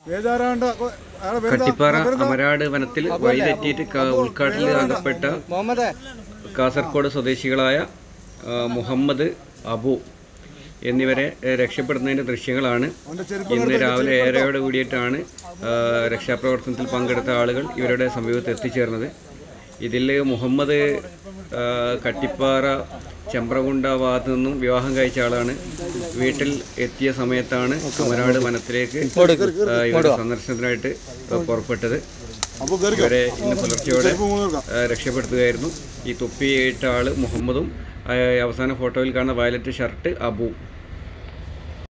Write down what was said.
കട്ടിപ്പാറ അമരാട് വനത്തിൽ വഴിതെറ്റിയിട്ട് ഉൾക്കാട്ടിൽ അകപ്പെട്ട കാസർഗോഡ് സ്വദേശികളായ മുഹമ്മദ്, അബു എന്നിവരെ രക്ഷപ്പെടുന്നതിൻ്റെ ദൃശ്യങ്ങളാണ്. ഇന്ന് രാവിലെ 7:30 കൂടിയിട്ടാണ് രക്ഷാപ്രവർത്തനത്തിൽ പങ്കെടുത്ത ആളുകൾ ഇവരുടെ സമീപത്ത് എത്തിച്ചേർന്നത്. ഇതിൽ മുഹമ്മദ് കട്ടിപ്പാറ ചെമ്പ്രകുണ്ട ഭാഗത്തു നിന്നും വിവാഹം കഴിച്ച ആളാണ്. വീട്ടിൽ എത്തിയ സമയത്താണ് അമരാട് വനത്തിലേക്ക് ഇവരുടെ സന്ദർശനത്തിനായിട്ട് പുറപ്പെട്ടത്. ഇവരെ ഇന്ന് പുലർച്ചയോടെ രക്ഷപ്പെടുത്തുകയായിരുന്നു. ഈ തൊപ്പിയിട്ട ആൾ മുഹമ്മദും അവസാന ഫോട്ടോയിൽ കാണുന്ന വയലറ്റ് ഷർട്ട് അബു.